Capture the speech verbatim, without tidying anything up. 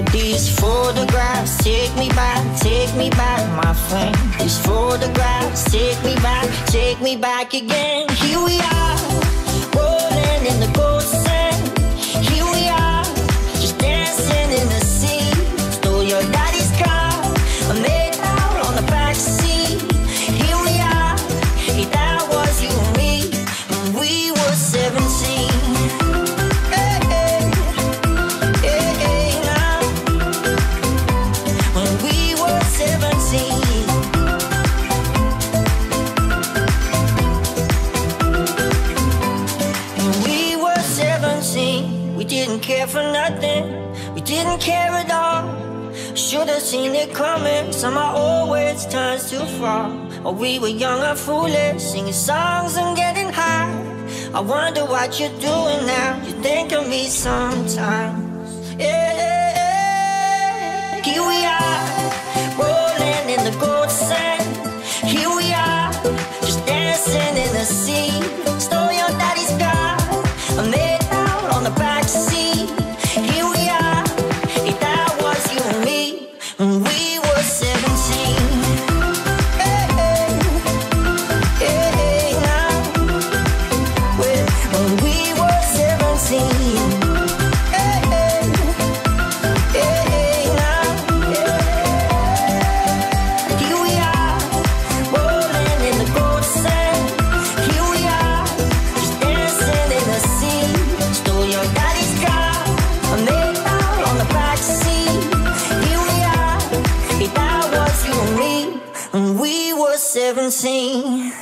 These photographs take me back, take me back, my friend. These photographs take me back, take me back again. Here we are, rolling in the gold sand. Here we are, just dancing in the sea. Stole your daddy's car, I made out on the back seat. Here we are, hey, that was you and me, when we were seventeen. We didn't care for nothing, we didn't care at all. Should've seen it coming, somehow always turns too far. Oh, we were young and foolish, singing songs and getting high. I wonder what you're doing now, you think of me sometimes. Yeah, here we are, rolling in the gold sand. Here we are, just dancing in the sea. Stole your daddy's car, I made out on the back seat. Here we are, hey, that was you and me, when we were seventeen. Hey, hey, hey, hey, now, when we were seventeen. Hey, hey, hey, hey, now, here we are, rolling in the gold sand. Here we are, just dancing in the sea. Stole your daddy's car, I made out on the back seat. Here we are, hey, that was you and me, when we were seventeen.